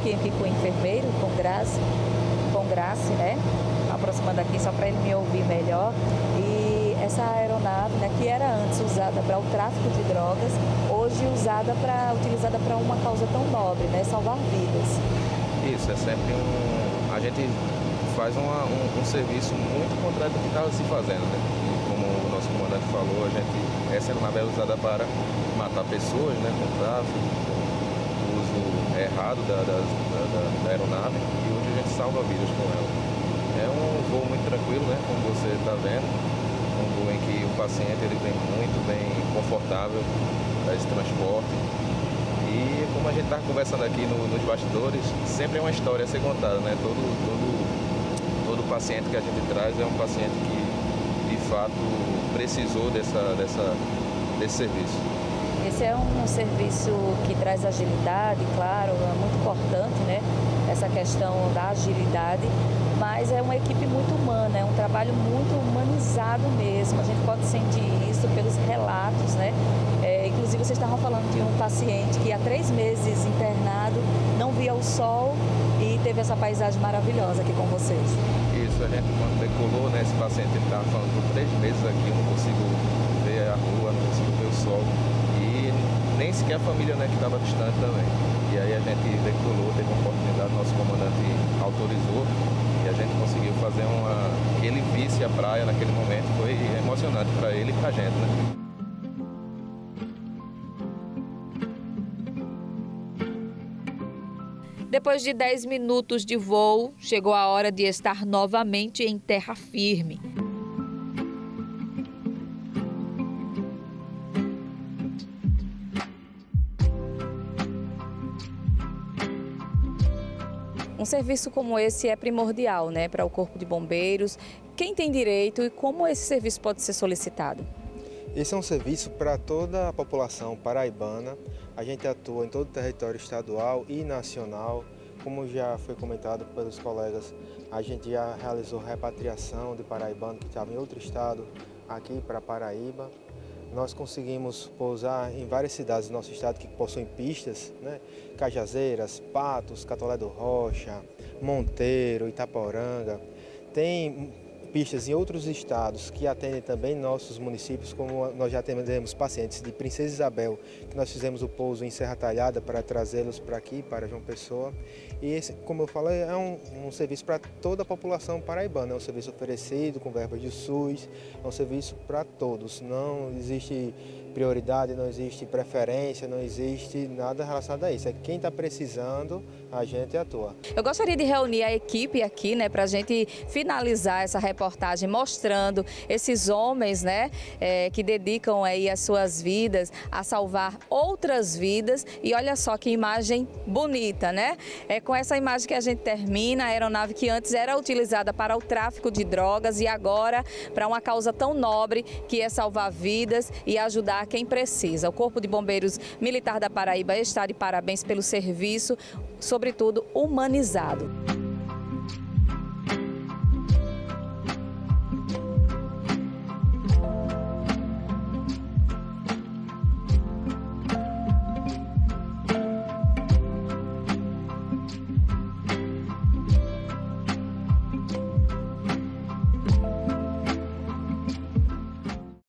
pouquinho aqui com o enfermeiro, com Grace, né? Aproximando aqui só para ele me ouvir melhor. E essa aeronave, né, que era antes usada para o tráfico de drogas, hoje utilizada para uma causa tão nobre, né? Salvar vidas. Isso, é sempre a gente faz um serviço muito contrário do que estava se fazendo, né? Como o nosso comandante falou, essa aeronave é usada para matar pessoas, né? Com tráfico, com o uso errado da aeronave, e hoje a gente salva vidas com ela. É um voo muito tranquilo, né? Como você está vendo, um voo em que o paciente ele vem muito bem confortável para esse transporte. E como a gente está conversando aqui nos bastidores, sempre é uma história a ser contada, né? Todo paciente que a gente traz é um paciente que, de fato, precisou desse serviço. Esse é um serviço que traz agilidade, claro, é muito importante, né? Essa questão da agilidade, mas é uma equipe muito humana, é um trabalho muito humanizado mesmo. A gente pode sentir isso pelos relatos, né? Inclusive, vocês estavam falando de um paciente que há 3 meses internado, não via o sol e teve essa paisagem maravilhosa aqui com vocês. Isso, a gente quando decolou, né, esse paciente estava falando por 3 meses aqui, eu não consigo ver a rua, não consigo ver o sol. E nem sequer a família, né, que estava distante também. E aí a gente decolou, teve uma oportunidade, nosso comandante autorizou e a gente conseguiu fazer que ele visse a praia naquele momento. Foi emocionante para ele e para a gente, né? Depois de 10 minutos de voo, chegou a hora de estar novamente em terra firme. Um serviço como esse é primordial, né, para o Corpo de Bombeiros. Quem tem direito e como esse serviço pode ser solicitado? Esse é um serviço para toda a população paraibana. A gente atua em todo o território estadual e nacional. Como já foi comentado pelos colegas, a gente já realizou repatriação de paraibano que estava em outro estado aqui para Paraíba. Nós conseguimos pousar em várias cidades do nosso estado que possuem pistas, né? Cajazeiras, Patos, Catolé do Rocha, Monteiro, Itaporanga. Tem pistas em outros estados que atendem também nossos municípios, como nós já atendemos pacientes de Princesa Isabel, que nós fizemos o pouso em Serra Talhada para trazê-los para aqui, para João Pessoa. E esse, como eu falei, é um serviço para toda a população paraibana, é um serviço oferecido com verbas de SUS, é um serviço para todos, não existe prioridade, não existe preferência, não existe nada relacionado a isso. É quem está precisando, a gente atua. Eu gostaria de reunir a equipe aqui, né, para a gente finalizar essa reportagem mostrando esses homens, né, que dedicam aí as suas vidas a salvar outras vidas. E olha só que imagem bonita, né? É com essa imagem que a gente termina a aeronave que antes era utilizada para o tráfico de drogas e agora para uma causa tão nobre que é salvar vidas e ajudar quem precisa. O Corpo de Bombeiros Militar da Paraíba está de parabéns pelo serviço, sobretudo humanizado.